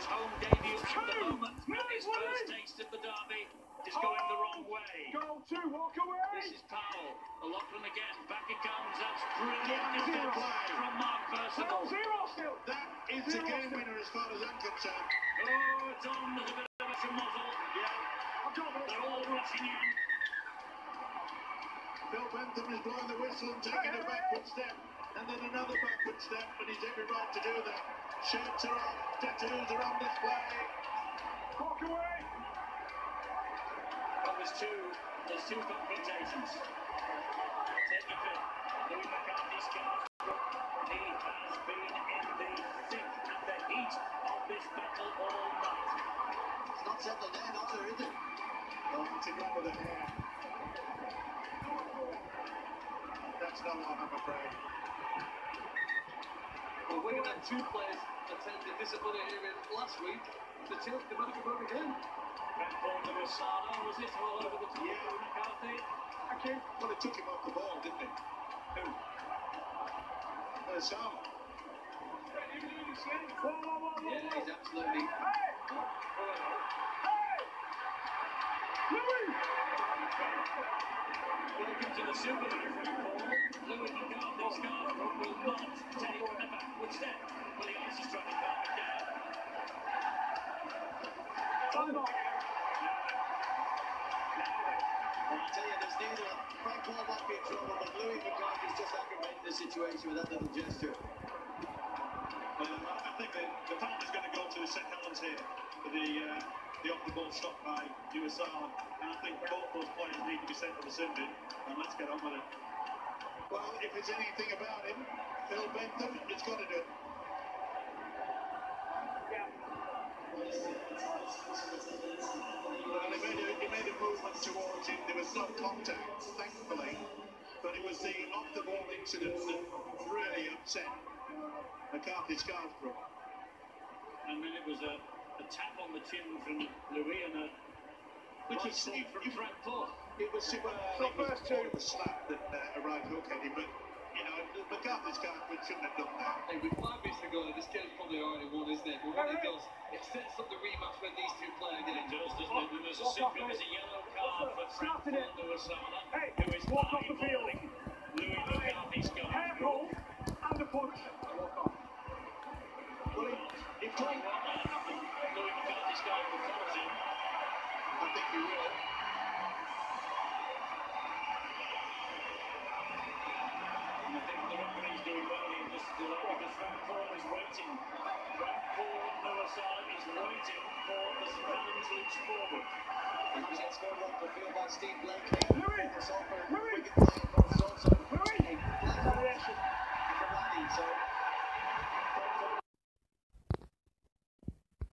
home debut at the moment, and his first taste of the derby is going the wrong way. Goal 2, walk away! This is Powell. Lachlan again, back it comes. That's brilliant from Mark Percival. 0 still. That is a game winner as far as I'm concerned. Oh, it's on. There's a bit of a muzzle. Yeah, I've got it. They're all rushing in. Phil Bentham is blowing the whistle and taking a backward step, and then another backward step, and he's every right to do that. Shirts are off, tattoos are on display. Walk away! Well, there's two confrontations. Take your pick. Louis McCarthy's card. He has been in the thick and the heat of this battle all night. It's not settled down, also, is it? Oh, it's a grab of the hair. That's not on, I'm afraid. Well, Wigan had 2 players attempted disciplinary last week. The chance to make it again. Brentford, there was Sala, was it all over the top of McCarthy? Okay. Well, it took him off the ball, didn't it? Who? Sala. Yeah, he's absolutely. Welcome to the Super League, Paul. Louis McCarthy's card will not take a backward step. Well, he also struck it back down. Well, I tell you, there's neither. Frank Paul might be in trouble, but Louis McCarthy's just aggravating the situation with that little gesture. I think the penalty's going to go to St Helens here for the off-the-ball stop by USR, and I think both those players need to be sent to the sin bin, and let's get on with it. Well, if it's anything about him, Phil Bentham, it's got to do it. Well, he made a movement towards him. There was no contact, thankfully, but it was the off-the-ball incident that really upset McCarthy's Scarsbrook. And then it was a tap on the chin from Louis and a Which right sleeve from Frank Paul. It was super. It was more of a slap than a right hook at him, but you know, McCarthy's Scarsbrook shouldn't have done that. Hey, with 5 minutes to go, this game's probably already won, isn't it? But what it does, it sets up the rematch when these 2 play again. It does, doesn't it? There's a simply a yellow card for Frank Paul Nuwusana, who is Walk off the field. Louis McCarthy's card. Careful, and a punch. Walk off. Well, if Tom, Louis McCarthy's card will follow him. I think he will. And I think the referee's doing well here just to delay because Frank Paul is waiting. Frank Paul Nuwusana is waiting for the St Helens loose forward. He was scored off the field by Steve Blakely. Louis! It's over. Louis! Wigan playing, but it's also Louis! a flag variation from Laddie. So